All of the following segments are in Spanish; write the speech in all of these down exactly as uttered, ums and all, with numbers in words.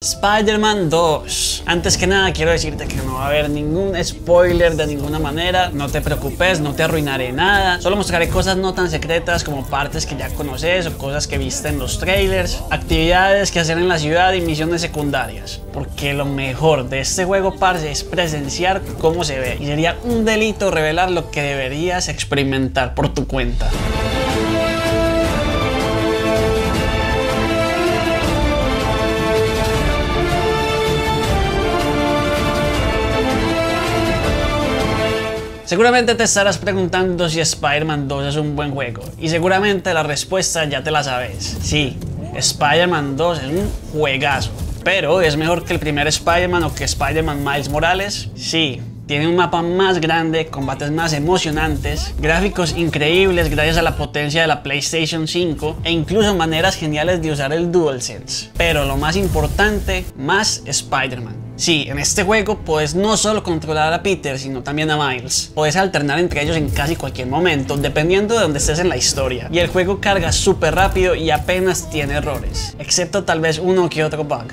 Spider-Man dos. Antes que nada quiero decirte que no va a haber ningún spoiler de ninguna manera. No te preocupes, no te arruinaré nada. Solo mostraré cosas no tan secretas como partes que ya conoces o cosas que viste en los trailers, actividades que hacer en la ciudad y misiones secundarias. Porque lo mejor de este juego, parce, es presenciar cómo se ve. Y sería un delito revelar lo que deberías experimentar por tu cuenta. Seguramente te estarás preguntando si Spider-Man dos es un buen juego, y seguramente la respuesta ya te la sabes. Sí, Spider-Man dos es un juegazo, pero ¿es mejor que el primer Spider-Man o que Spider-Man Miles Morales? Sí. Tiene un mapa más grande, combates más emocionantes, gráficos increíbles gracias a la potencia de la PlayStation cinco e incluso maneras geniales de usar el DualSense. Pero lo más importante, más Spider-Man. Sí, en este juego puedes no solo controlar a Peter, sino también a Miles. Puedes alternar entre ellos en casi cualquier momento, dependiendo de donde estés en la historia. Y el juego carga súper rápido y apenas tiene errores, excepto tal vez uno que otro bug.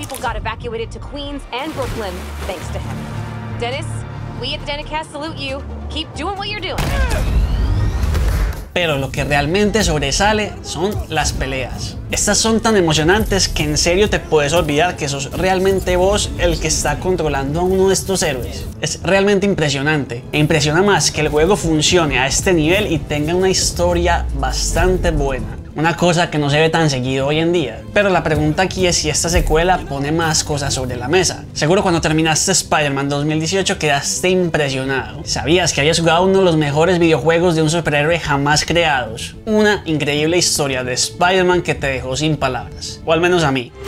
Dennis, we at the Denicast salute you. Keep doing what you're doing. Pero lo que realmente sobresale son las peleas. Estas son tan emocionantes que en serio te puedes olvidar que sos realmente vos el que está controlando a uno de estos héroes. Es realmente impresionante. E impresiona más que el juego funcione a este nivel y tenga una historia bastante buena. Una cosa que no se ve tan seguido hoy en día. Pero la pregunta aquí es si esta secuela pone más cosas sobre la mesa. Seguro cuando terminaste Spider-Man dos mil dieciocho quedaste impresionado. Sabías que habías jugado uno de los mejores videojuegos de un superhéroe jamás creados. Una increíble historia de Spider-Man que te dejó sin palabras. O al menos a mí.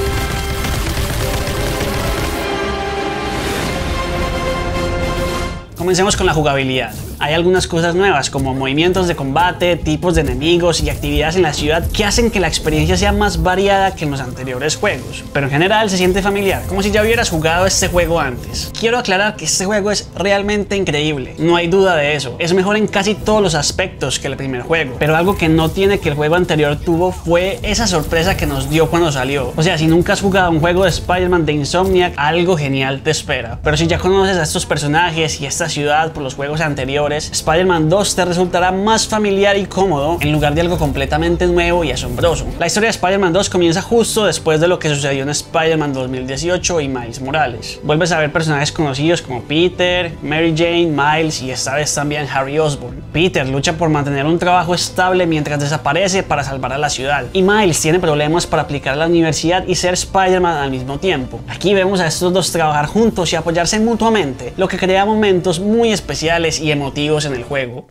Comencemos con la jugabilidad. Hay algunas cosas nuevas como movimientos de combate, tipos de enemigos y actividades en la ciudad que hacen que la experiencia sea más variada que en los anteriores juegos, pero en general se siente familiar, como si ya hubieras jugado este juego antes. Quiero aclarar que este juego es realmente increíble, no hay duda de eso, es mejor en casi todos los aspectos que el primer juego, pero algo que no tiene que el juego anterior tuvo fue esa sorpresa que nos dio cuando salió. O sea, si nunca has jugado un juego de Spider-Man de Insomniac, algo genial te espera, pero si ya conoces a estos personajes y esta ciudad por los juegos anteriores, Spider-Man dos te resultará más familiar y cómodo en lugar de algo completamente nuevo y asombroso. La historia de Spider-Man dos comienza justo después de lo que sucedió en Spider-Man dos mil dieciocho y Miles Morales. Vuelves a ver personajes conocidos como Peter, Mary Jane, Miles y esta vez también Harry Osborn. Peter lucha por mantener un trabajo estable mientras desaparece para salvar a la ciudad, y Miles tiene problemas para aplicar a la universidad y ser Spider-Man al mismo tiempo. Aquí vemos a estos dos trabajar juntos y apoyarse mutuamente, lo que crea momentos muy especiales y emotivos en el juego.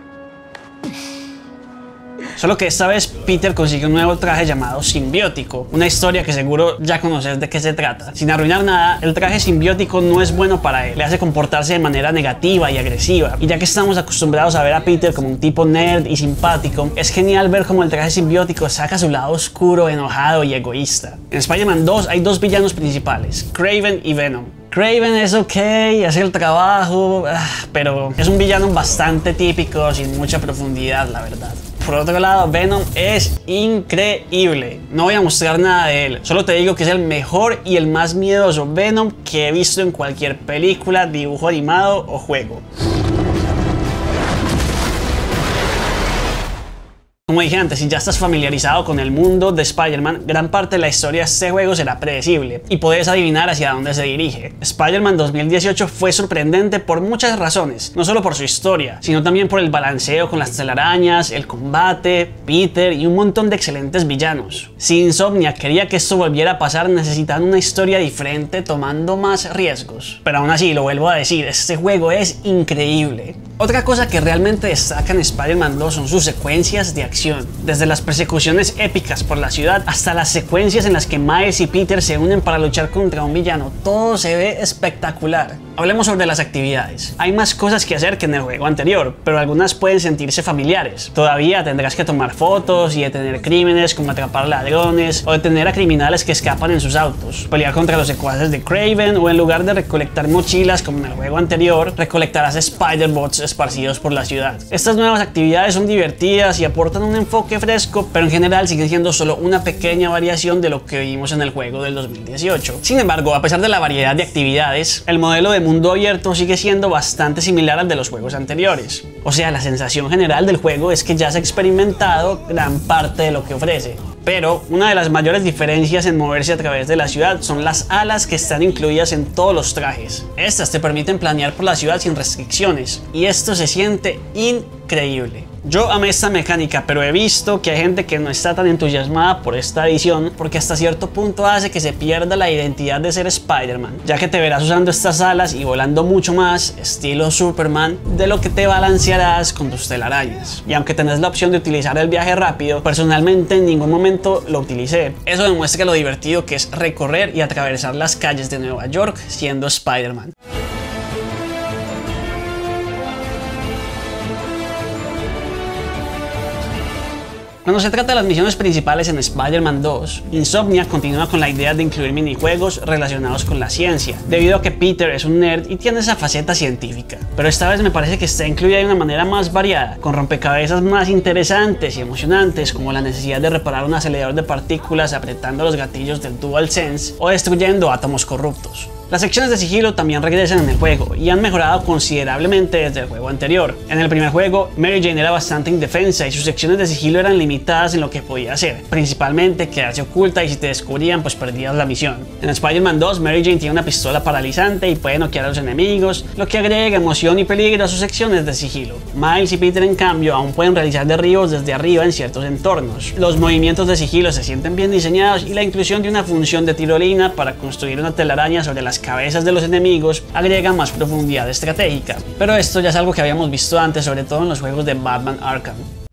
Solo que esta vez Peter consigue un nuevo traje llamado Simbiótico, una historia que seguro ya conoces de qué se trata. Sin arruinar nada, el traje simbiótico no es bueno para él, le hace comportarse de manera negativa y agresiva. Y ya que estamos acostumbrados a ver a Peter como un tipo nerd y simpático, es genial ver cómo el traje simbiótico saca su lado oscuro, enojado y egoísta. En Spider-Man dos hay dos villanos principales, Kraven y Venom. Kraven es ok, hace el trabajo, pero es un villano bastante típico, sin mucha profundidad, la verdad. Por otro lado, Venom es increíble. No voy a mostrar nada de él, solo te digo que es el mejor y el más miedoso Venom que he visto en cualquier película, dibujo animado o juego. Como dije antes, si ya estás familiarizado con el mundo de Spider-Man, gran parte de la historia de este juego será predecible y puedes adivinar hacia dónde se dirige. Spider-Man dos mil dieciocho fue sorprendente por muchas razones, no solo por su historia, sino también por el balanceo con las telarañas, el combate, Peter y un montón de excelentes villanos. Si Insomniac quería que esto volviera a pasar, necesitaban una historia diferente tomando más riesgos. Pero aún así, lo vuelvo a decir, este juego es increíble. Otra cosa que realmente destaca en Spider-Man dos son sus secuencias de acción. Desde las persecuciones épicas por la ciudad hasta las secuencias en las que Miles y Peter se unen para luchar contra un villano, todo se ve espectacular. Hablemos sobre las actividades. Hay más cosas que hacer que en el juego anterior, pero algunas pueden sentirse familiares. Todavía tendrás que tomar fotos y detener crímenes como atrapar ladrones o detener a criminales que escapan en sus autos, pelear contra los secuaces de Kraven, o en lugar de recolectar mochilas como en el juego anterior, recolectarás Spider-Bots esparcidos por la ciudad. Estas nuevas actividades son divertidas y aportan un enfoque fresco, pero en general siguen siendo solo una pequeña variación de lo que vimos en el juego del dos mil dieciocho. Sin embargo, a pesar de la variedad de actividades, el modelo de mundo abierto sigue siendo bastante similar al de los juegos anteriores. O sea, la sensación general del juego es que ya se ha experimentado gran parte de lo que ofrece. Pero una de las mayores diferencias en moverse a través de la ciudad son las alas que están incluidas en todos los trajes. Estas te permiten planear por la ciudad sin restricciones, y esto se siente increíble. Yo amé esta mecánica, pero he visto que hay gente que no está tan entusiasmada por esta adición porque hasta cierto punto hace que se pierda la identidad de ser Spider-Man, ya que te verás usando estas alas y volando mucho más, estilo Superman, de lo que te balancearás con tus telarañas. Y aunque tenés la opción de utilizar el viaje rápido, personalmente en ningún momento lo utilicé. Eso demuestra lo divertido que es recorrer y atravesar las calles de Nueva York siendo Spider-Man. Cuando se trata de las misiones principales en Spider-Man dos, Insomniac continúa con la idea de incluir minijuegos relacionados con la ciencia, debido a que Peter es un nerd y tiene esa faceta científica. Pero esta vez me parece que está incluida de una manera más variada, con rompecabezas más interesantes y emocionantes, como la necesidad de reparar un acelerador de partículas apretando los gatillos del DualSense o destruyendo átomos corruptos. Las secciones de sigilo también regresan en el juego y han mejorado considerablemente desde el juego anterior. En el primer juego, Mary Jane era bastante indefensa y sus secciones de sigilo eran limitadas en lo que podía hacer, principalmente quedarse oculta y si te descubrían pues perdías la misión. En Spider-Man dos, Mary Jane tiene una pistola paralizante y puede noquear a los enemigos, lo que agrega emoción y peligro a sus secciones de sigilo. Miles y Peter en cambio aún pueden realizar derribos desde arriba en ciertos entornos. Los movimientos de sigilo se sienten bien diseñados y la inclusión de una función de tirolina para construir una telaraña sobre las cabezas de los enemigos agrega más profundidad estratégica, pero esto ya es algo que habíamos visto antes, sobre todo en los juegos de Batman Arkham.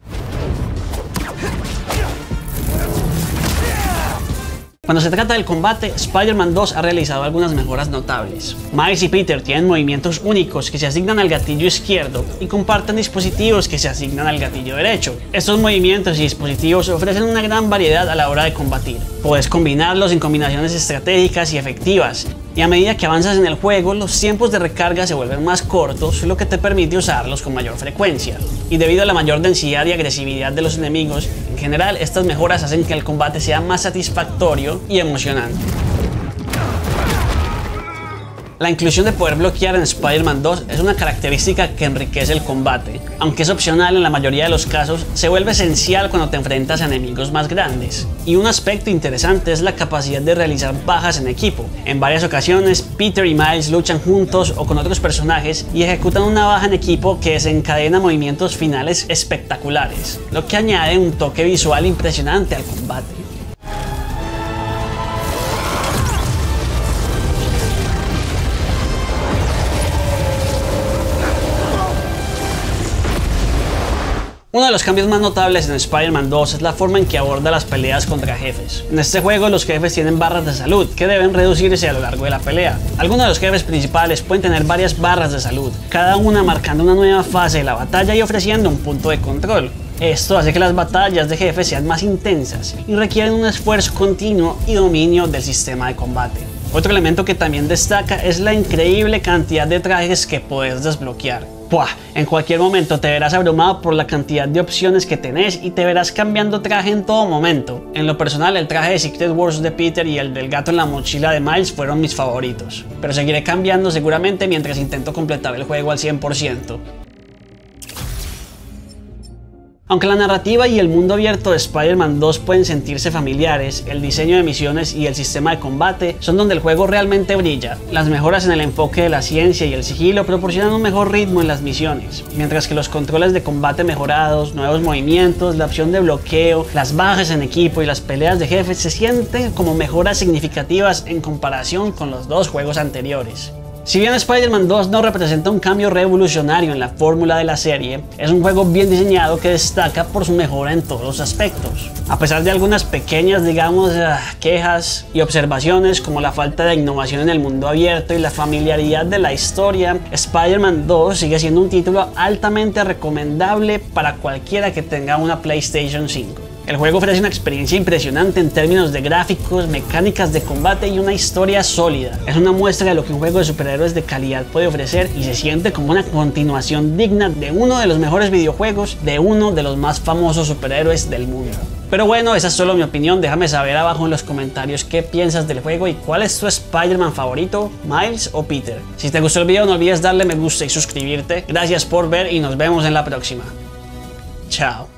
Cuando se trata del combate, Spider-Man dos ha realizado algunas mejoras notables. Miles y Peter tienen movimientos únicos que se asignan al gatillo izquierdo y comparten dispositivos que se asignan al gatillo derecho. Estos movimientos y dispositivos ofrecen una gran variedad a la hora de combatir. Puedes combinarlos en combinaciones estratégicas y efectivas, y a medida que avanzas en el juego, los tiempos de recarga se vuelven más cortos, lo que te permite usarlos con mayor frecuencia. Y debido a la mayor densidad y agresividad de los enemigos, en general estas mejoras hacen que el combate sea más satisfactorio y emocionante. La inclusión de poder bloquear en Spider-Man dos es una característica que enriquece el combate. Aunque es opcional en la mayoría de los casos, se vuelve esencial cuando te enfrentas a enemigos más grandes. Y un aspecto interesante es la capacidad de realizar bajas en equipo. En varias ocasiones, Peter y Miles luchan juntos o con otros personajes y ejecutan una baja en equipo que desencadena movimientos finales espectaculares, lo que añade un toque visual impresionante al combate. Uno de los cambios más notables en Spider-Man dos es la forma en que aborda las peleas contra jefes. En este juego los jefes tienen barras de salud que deben reducirse a lo largo de la pelea. Algunos de los jefes principales pueden tener varias barras de salud, cada una marcando una nueva fase de la batalla y ofreciendo un punto de control. Esto hace que las batallas de jefes sean más intensas y requieren un esfuerzo continuo y dominio del sistema de combate. Otro elemento que también destaca es la increíble cantidad de trajes que puedes desbloquear. ¡Buah! En cualquier momento te verás abrumado por la cantidad de opciones que tenés y te verás cambiando traje en todo momento. En lo personal, el traje de Secret Wars de Peter y el del gato en la mochila de Miles fueron mis favoritos, pero seguiré cambiando seguramente mientras intento completar el juego al cien por ciento. Aunque la narrativa y el mundo abierto de Spider-Man dos pueden sentirse familiares, el diseño de misiones y el sistema de combate son donde el juego realmente brilla. Las mejoras en el enfoque de la ciencia y el sigilo proporcionan un mejor ritmo en las misiones, mientras que los controles de combate mejorados, nuevos movimientos, la opción de bloqueo, las bajas en equipo y las peleas de jefes se sienten como mejoras significativas en comparación con los dos juegos anteriores. Si bien Spider-Man dos no representa un cambio revolucionario en la fórmula de la serie, es un juego bien diseñado que destaca por su mejora en todos los aspectos. A pesar de algunas pequeñas, digamos, quejas y observaciones como la falta de innovación en el mundo abierto y la familiaridad de la historia, Spider-Man dos sigue siendo un título altamente recomendable para cualquiera que tenga una PlayStation cinco. El juego ofrece una experiencia impresionante en términos de gráficos, mecánicas de combate y una historia sólida. Es una muestra de lo que un juego de superhéroes de calidad puede ofrecer y se siente como una continuación digna de uno de los mejores videojuegos de uno de los más famosos superhéroes del mundo. Pero bueno, esa es solo mi opinión, déjame saber abajo en los comentarios qué piensas del juego y cuál es tu Spider-Man favorito, Miles o Peter. Si te gustó el video no olvides darle me gusta y suscribirte. Gracias por ver y nos vemos en la próxima. Chao.